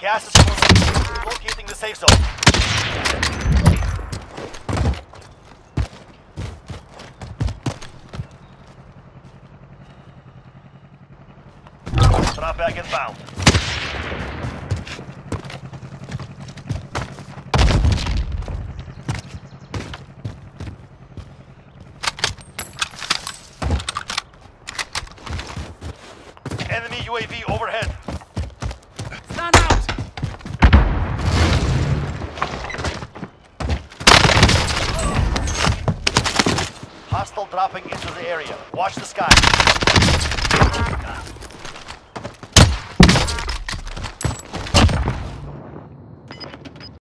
Gas is closing. Locating the safe zone. Drop bag inbound. Enemy UAV overhead. Stand out! Hostile dropping into the area. Watch the sky.